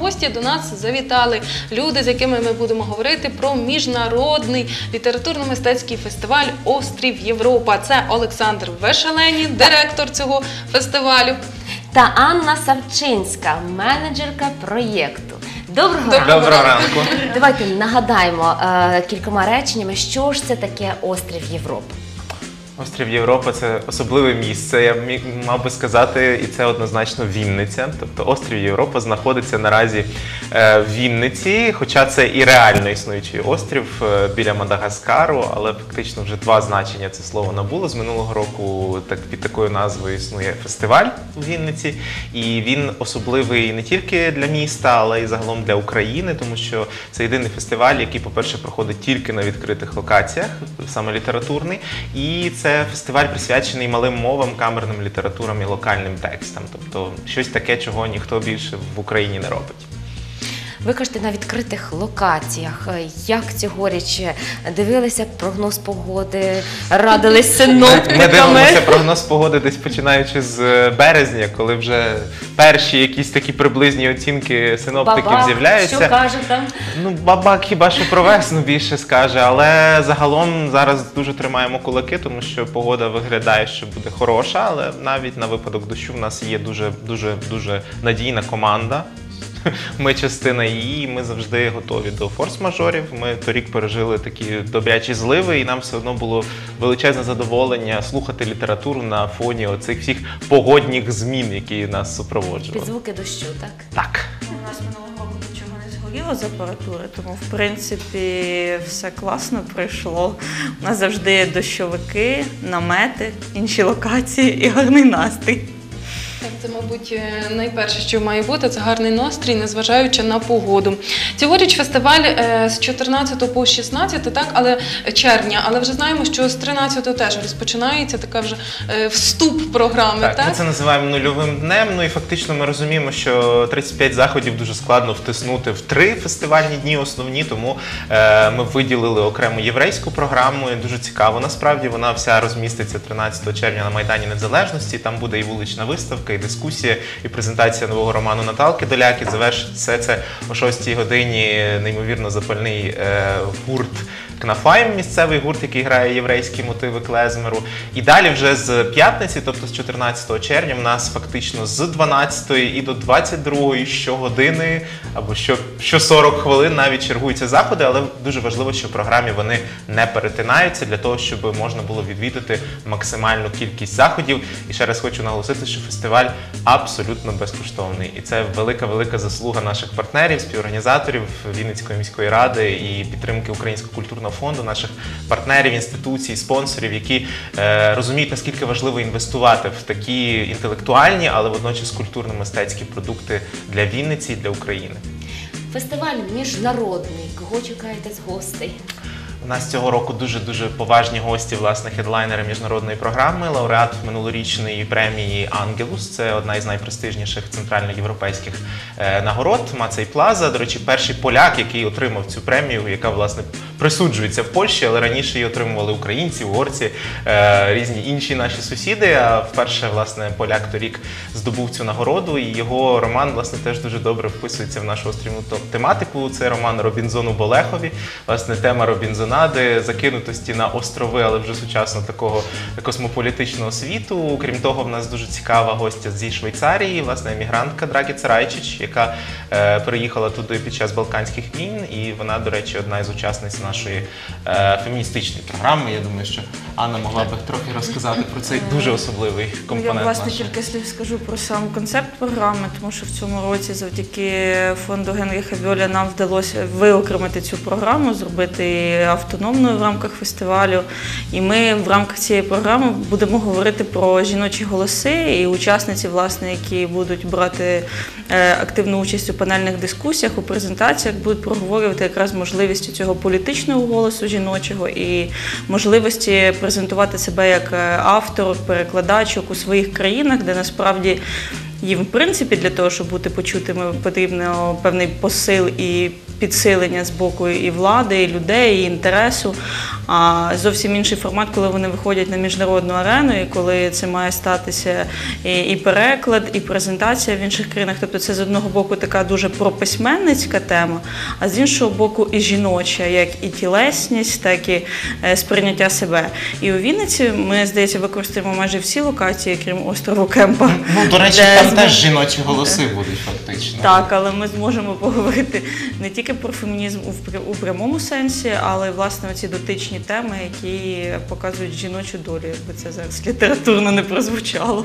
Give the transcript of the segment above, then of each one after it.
гості до нас завітали люди, з якими ми будемо говорити про міжнародний літературно-мистецький фестиваль «Острів Європа». Це Олександр Вешелені, директор цього фестивалю. Та Анна Савчинська, менеджерка проєкту. Доброго ранку. Давайте нагадаємо кількома реченнями, що ж це таке «Острів Європи». Острів Європа – це особливе місце, я мав би сказати, і це однозначно Вінниця. Тобто острів Європа знаходиться наразі в Вінниці, хоча це і реально існуючий острів біля Мадагаскару, але фактично вже два значення це слово набуло. З минулого року під такою назвою існує фестиваль у Вінниці, і він особливий не тільки для міста, але й загалом для України, тому що це єдиний фестиваль, який, по-перше, проходить тільки на відкритих локаціях, саме літературний, і це фестиваль присвячений малим мовам, камерним літературам і локальним текстам. Тобто щось таке, чого ніхто більше в Україні не робить. Ви кажете, на відкритих локаціях. Як цьогоріч дивилися прогноз погоди, радились з синоптиками? Ми дивимося прогноз погоди десь починаючи з березня, коли вже перші якісь такі приблизні оцінки синоптиків з'являються. Що каже там? Ну, бабак хіба що про весну більше скаже, але загалом зараз дуже тримаємо кулаки, тому що погода виглядає, що буде хороша, але навіть на випадок дощу в нас є дуже надійна команда. Ми частина її, ми завжди готові до форс-мажорів. Ми торік пережили такі добрячі зливи, і нам все одно було величезне задоволення слухати літературу на фоні оцих всіх погодних змін, які нас супроводжували. Під звуки дощу, так? Так. У нас минулого року нічого не згоріло з апаратури, тому, в принципі, все класно пройшло. У нас завжди дощовики, намети, інші локації і гарний настрій. Так, це, мабуть, найперше, що має бути, це гарний настрій, незважаючи на погоду. Цьогоріч фестиваль з 14 по 16, так, червня, але вже знаємо, що з 13-го теж розпочинається така вже вступ програми, так? Ми це називаємо нульовим днем, ну і фактично ми розуміємо, що 35 заходів дуже складно втиснути в 3 фестивальні дні основні, тому ми виділили окрему єврейську програму, і дуже цікаво насправді, вона вся розміститься 13 червня на Майдані Незалежності, там буде і вулична виставка, і дискусія, і презентація нового роману Наталки Доляки. Завершить все це о 6-й годині неймовірно запальний гурт Кнафайм, місцевий гурт, який грає єврейські мотиви клезмеру. І далі вже з п'ятниці, тобто з 14 червня, в нас фактично з 12 і до 22 щогодини або що 40 хвилин навіть чергуються заходи, але дуже важливо, що в програмі вони не перетинаються для того, щоб можна було відвідати максимальну кількість заходів. І ще раз хочу наголосити, що фестиваль абсолютно безкоштовний. І це велика заслуга наших партнерів, співорганізаторів Вінницької міської ради і підтримки Українського культурного фонду, наших партнерів, інституцій, спонсорів, які розуміють, наскільки важливо інвестувати в такі інтелектуальні, але водночас культурно-мистецькі продукти для Вінниці і для України. Фестиваль міжнародний. Кого чекаєте з гостей? У нас цього року дуже поважні гості, власне, хедлайнери міжнародної програми, лауреат минулорічної премії «Ангелус». Це одна із найпрестижніших центральноєвропейських нагород. Мацей Плаза, до речі, перший поляк, який отримав цю премію, яка, власне, присуджується в Польщі, але раніше її отримували українці, угорці, різні інші наші сусіди. А вперше, власне, поляк торік здобув цю нагороду, і його роман, власне, теж дуже добре вписується в нашу острівну тематику. Це роман «Робінзон у Болехові». Власне, тема Робінзонади, закинутості на острови, але вже сучасно такого космополітичного світу. Крім того, в нас дуже цікава гостя зі Швейцарії, власне, емігрантка Драгіца Райчич, яка приїхала туди під час Балканських війн, і вона, до речі, одна із учасниць нашої феміністичної програми. Я думаю, що Анна могла б трохи розказати про цей дуже особливий компонент. Я, власне, кілька слів скажу про сам концепт програми, тому що в цьому році завдяки фонду Генріха Бьоля нам вдалося виокремити цю програму, зробити автономною в рамках фестивалю. І ми в рамках цієї програми будемо говорити про жіночі голоси, і учасниці, власне, які будуть брати активну участь у панельних дискусіях, у презентаціях, будуть проговорювати якраз можливості цього політичного голосу жіночого і можливості презентувати себе як автор, перекладачок у своїх країнах, де насправді їм, в принципі, для того, щоб бути почутими, потрібно певний посил і підсилення з боку і влади, і людей, і інтересу. А зовсім інший формат, коли вони виходять на міжнародну арену, і коли це має статися і переклад, і презентація в інших країнах. Тобто це з одного боку така дуже прописьменницька тема, а з іншого боку і жіноча, як і тілесність, так і сприйняття себе. І у Вінниці ми, здається, використаємо майже всі локації, крім острову Кемпа. Ну, до речі, де там теж жіночі голоси будуть фактично. Так, але ми зможемо поговорити не тільки про фемінізм у прямому сенсі, але й, власне, оці дотичні теми, які показують жіночу долю, якби це зараз літературно не прозвучало.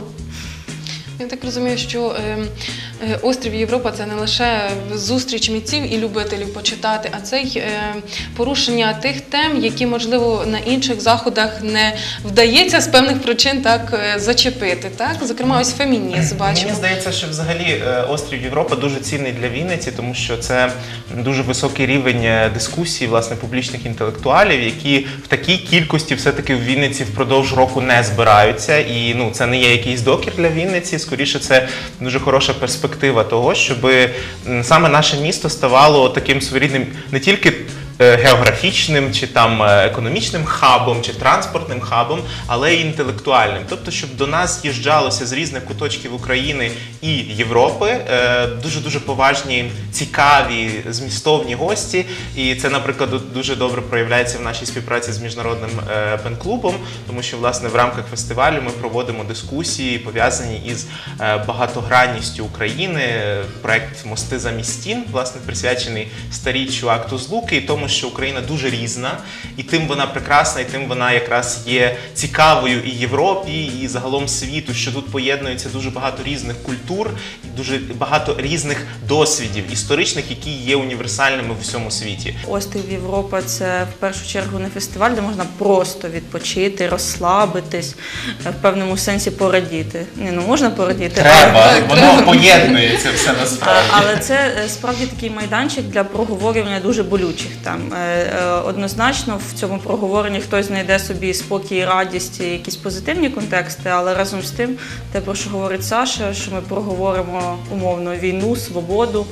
Я так розумію, що острів Європа – це не лише зустріч митців і любителів почитати, а це й порушення тих тем, які, можливо, на інших заходах не вдається з певних причин так зачепити. Так? Зокрема, ось фемінізм бачимо. Мені здається, що взагалі острів Європа дуже цінний для Вінниці, тому що це дуже високий рівень дискусії, власне, публічних інтелектуалів, які в такій кількості все-таки в Вінниці впродовж року не збираються. І це не є якийсь докір для Вінниці, скоріше це дуже хороша перспектива того, щоб саме наше місто ставало таким своєрідним не тільки географічним, чи там економічним хабом, чи транспортним хабом, але й інтелектуальним. Тобто, щоб до нас їжджалося з різних куточків України і Європи дуже-дуже поважні, цікаві, змістовні гості. І це, наприклад, дуже добре проявляється в нашій співпраці з Міжнародним пен-клубом, тому що, власне, в рамках фестивалю ми проводимо дискусії, пов'язані із багатогранністю України. Проект «Мости замість стін», власне, присвячений сторіччю акту Злуки і тому, що Україна дуже різна, і тим вона прекрасна, і тим вона якраз є цікавою і Європі, і загалом світу, що тут поєднується дуже багато різних культур, і дуже багато різних досвідів історичних, які є універсальними в усьому світі. Острів Європа – це в першу чергу не фестиваль, де можна просто відпочити, розслабитись, в певному сенсі порадіти. Можна порадіти. Треба, воно поєднується все насправді. Але це справді такий майданчик для проговорювання дуже болючих тем. Однозначно в цьому проговоренні хтось знайде собі спокій, радість, якісь позитивні контексти, але разом з тим, те, про що говорить Саша, що ми проговоримо умовно війну, свободу,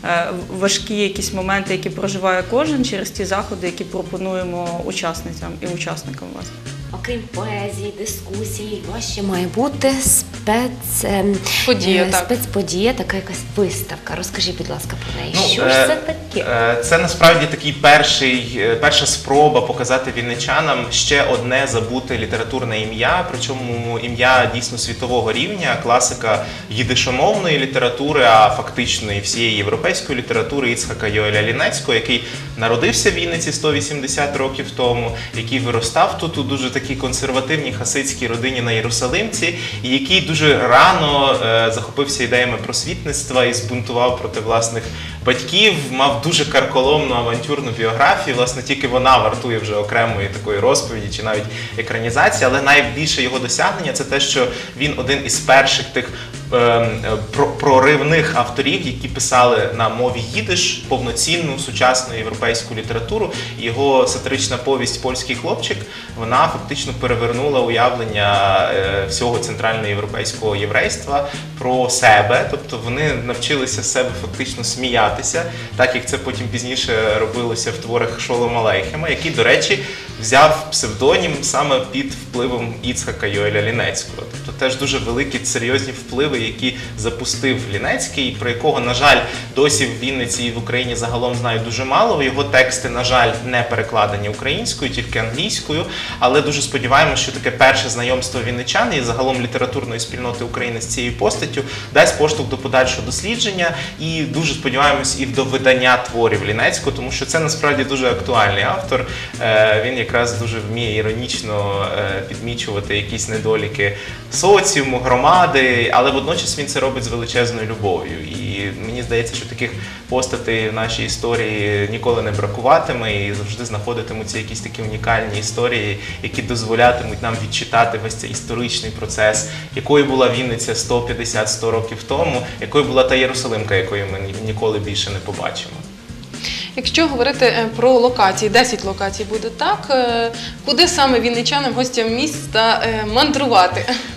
важкі якісь моменти, які проживає кожен через ті заходи, які пропонуємо учасницям і учасникам, власне. Окрім поезії, дискусій, у вас ще має бути спецподія, така якась виставка. Розкажіть, будь ласка, про неї. Що ж це таке? Це насправді такий перша спроба показати вінничанам ще одне забуте літературне ім'я, причому ім'я дійсно світового рівня, класика їдишомовної літератури, а фактично і всієї європейської літератури Іцхака Йоеля Лінецького, який народився в Вінниці 180 років тому, який виростав тут у дуже такій консервативній хасидській родині на Єрусалимці, і який дуже рано захопився ідеями просвітництва і збунтував проти власних батьків, мав дуже карколомну авантюрну біографію, власне, тільки вона вартує вже окремої такої розповіді чи навіть екранізації, але найбільше його досягнення – це те, що він один із перших тих проривних авторів, які писали на мові їдиш повноцінну сучасну європейську літературу. Його сатирична повість «Польський хлопчик», вона фактично перевернула уявлення всього центральноєвропейського єврейства про себе. Тобто вони навчилися з себе фактично сміятися, так як це потім пізніше робилося в творах Шолома Алейхема, який, до речі, взяв псевдонім саме під впливом Іцхака Йоеля Лінецького. Тобто теж дуже великі, серйозні впливи, які запустив Лінецький, про якого, на жаль, досі в Вінниці і в Україні загалом знають дуже мало. Його тексти, на жаль, не перекладені українською, тільки англійською, але дуже сподіваємося, що таке перше знайомство вінничан і загалом літературної спільноти України з цією постаттю дасть поштовх до подальшого дослідження і дуже сподіваємось і до видання творів Лінецького, тому що це насправді дуже актуальний автор. Він якраз дуже вміє іронічно підмічувати якісь недоліки соціуму, громади, але водночас він це робить з величезною любов'ю. І мені здається, що таких постатей в нашій історії ніколи не бракуватиме і завжди знаходитимуться якісь такі унікальні історії, які дозволятимуть нам відчитати весь цей історичний процес, якою була Вінниця 150-100 років тому, якою була та Єрусалимка, якої ми ніколи більше не побачимо. Якщо говорити про локації, 10 локацій буде так, куди саме вінничанам, гостям міста мандрувати?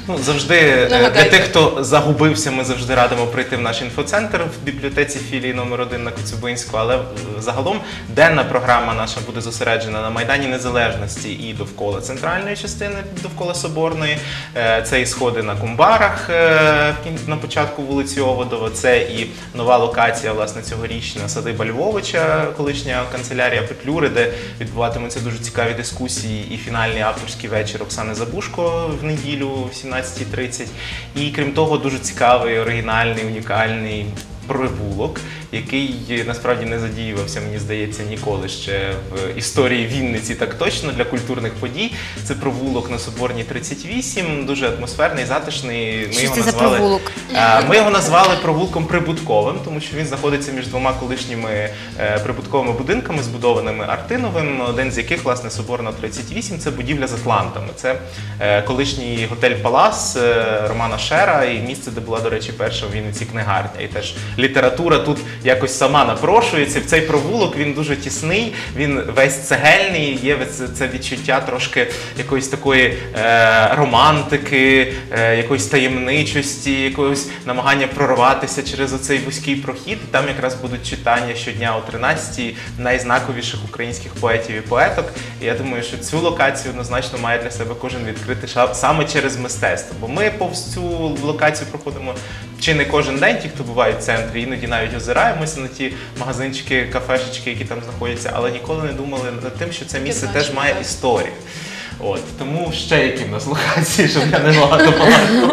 Ну, завжди для Нагадайте. тих, хто загубився, ми завжди радимо прийти в наш інфоцентр в бібліотеці філії номер 1 на Коцюбинську, але загалом денна програма наша буде зосереджена на Майдані Незалежності і довкола центральної частини, довкола Соборної. Це і сходи на Кумбарах на початку вулиці Оводова, це і нова локація, власне, цьогорічна садиба Львовича, колишня канцелярія Петлюри, де відбуватимуться дуже цікаві дискусії і фінальний авторський вечір Оксани Забушко в неділю в 17:30. І крім того, дуже цікавий, оригінальний, унікальний провулок, який насправді не задіювався, мені здається, ніколи ще в історії Вінниці так точно для культурних подій. Це провулок на Соборній 38, дуже атмосферний, затишний. Що це за провулок? Ми його назвали провулком прибутковим, тому що він знаходиться між двома колишніми прибутковими будинками, збудованими Артиновим, один з яких, власне, Соборна 38, це будівля з атлантами. Це колишній готель Палас Романа Шера і місце, де була, до речі, перша в Вінниці книгарня. І теж література тут якось сама напрошується. В цей провулок він дуже тісний, він весь цегельний, є це відчуття трошки якоїсь такої романтики, якоїсь таємничості, якогось намагання прорватися через оцей вузький прохід. І там якраз будуть читання щодня о 13-й найзнаковіших українських поетів і поеток. І я думаю, що цю локацію однозначно має для себе кожен відкрити саме через мистецтво. Бо ми повз цю локацію проходимо чи не кожен день, ті, хто буває в центрі, іноді навіть озираємося на ті магазинчики, кафешечки, які там знаходяться, але ніколи не думали над тим, що це місце теж має історію. От, тому ще які в нас локації, щоб я не багато балакав.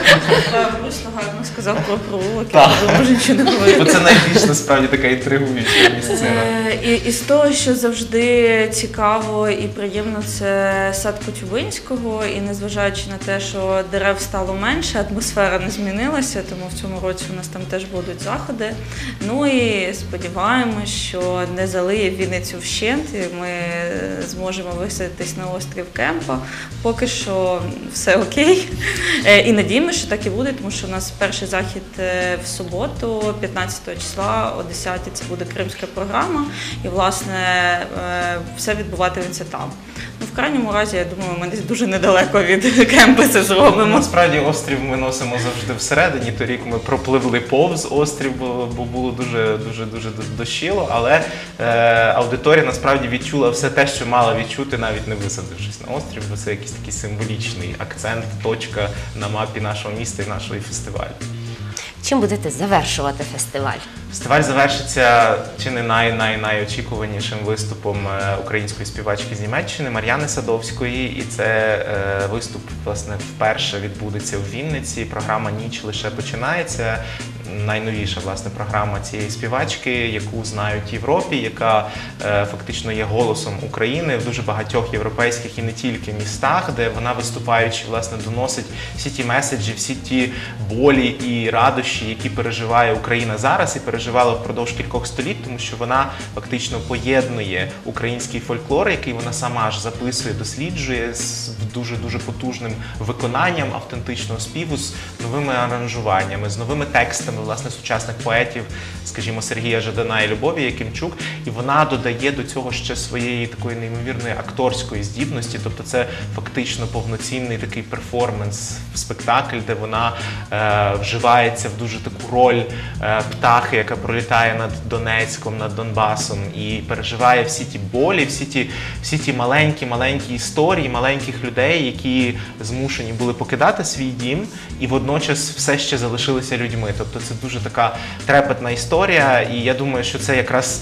Просто гарно сказав про провулок, Так. я можу нічого не говорити. Бо це найбільш насправді така інтригуюча місцина. І з того, що завжди цікаво і приємно, це сад Коцюбинського. І незважаючи на те, що дерев стало менше, атмосфера не змінилася, тому в цьому році у нас там теж будуть заходи. Ну і сподіваємось, що не залиє Вінницю вщент, і ми зможемо висадитись на острів Кемпа. Поки що все окей. І надіємося, що так і буде, тому що у нас перший захід в суботу, 15 числа о 10 це буде кримська програма. І, власне, все відбуватиметься там. Ну, в крайньому разі, я думаю, ми десь дуже недалеко від Кемпа це зробимо. Насправді острів ми носимо завжди всередині. Торік ми пропливли повз острів, бо було дуже дощило, але аудиторія насправді відчула все те, що мала відчути, навіть не висадившись на острів, бо це якийсь такий символічний акцент, точка на мапі нашого міста і нашого фестивалю. Чим будете завершувати фестиваль? Фестиваль завершиться чи не найочікуванішим виступом української співачки з Німеччини Мар'яни Садовської. І це виступ, власне, вперше відбудеться в Вінниці. Програма «Ніч лише починається». Найновіша, власне, програма цієї співачки, яку знають в Європі, яка фактично є голосом України в дуже багатьох європейських і не тільки містах, де вона, виступаючи, власне, доносить всі ті меседжі, всі ті болі і радощі, які переживає Україна зараз і переживала впродовж кількох століть, тому що вона фактично поєднує український фольклор, який вона сама ж записує, досліджує з дуже потужним виконанням автентичного співу, з новими аранжуваннями, з новими текстами, власне, сучасних поетів, скажімо, Сергія Жадана і Любові Якимчук, і вона додає до цього ще своєї такої неймовірної акторської здібності, тобто це фактично повноцінний такий перформанс, спектакль, де вона вживається в дуже таку роль птахи, яка пролітає над Донецьком, над Донбасом і переживає всі ті болі, всі ті маленькі історії маленьких людей, які змушені були покидати свій дім і водночас все ще залишилися людьми. Тобто це дуже така трепетна історія, і я думаю, що це якраз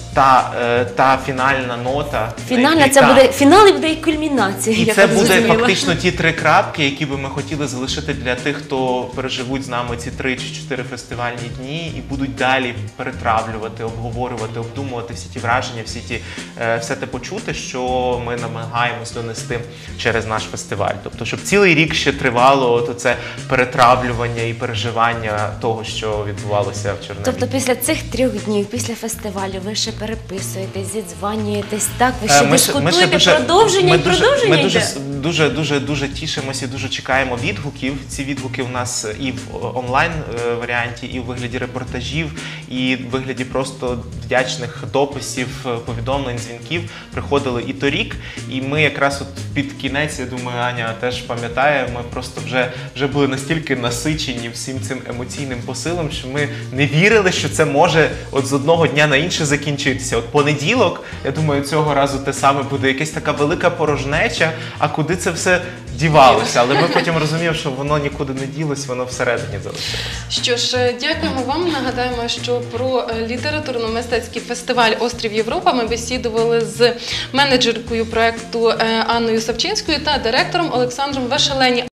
та фінальна нота. Фінальна, це буде фінал і буде і кульмінація. І я це так буде зрозуміла. фактично ті 3 крапки, які би ми хотіли залишити для тих, хто переживуть з нами ці 3 чи 4 фестивальні дні і будуть далі перетравлювати, обговорювати, обдумувати всі ті враження, все те почути, що ми намагаємось донести через наш фестиваль. Тобто, щоб цілий рік ще тривало це перетравлювання і переживання того, що відбувалося в Чорнобилі. Тобто після цих 3 днів, після фестивалю, ви ще переписуєтесь, зідзванюєтесь, так? Ви ще дискутуєте, продовження йде? Дуже тішимося і дуже чекаємо відгуків. Ці відгуки у нас і в онлайн варіанті, і в вигляді репортажів, і в вигляді просто вдячних дописів, повідомлень, дзвінків приходили і торік. І ми якраз от під кінець, я думаю, Аня теж пам'ятає, ми просто вже були настільки насичені всім цим емоційним посилом, що ми не вірили, що це може от з одного дня на інший закінчитися. От понеділок, я думаю, цього разу те саме буде якась така велика порожнеча, а куди це все дівалося? Але ми потім розуміємо, що воно нікуди не ділось, воно всередині залишилося. Що ж, дякуємо вам. Нагадаємо, що про літературно-мистецький фестиваль «Острів Європа» ми бесідували з менеджеркою проєкту Анною Савчинською та директором Олександром Вешелені.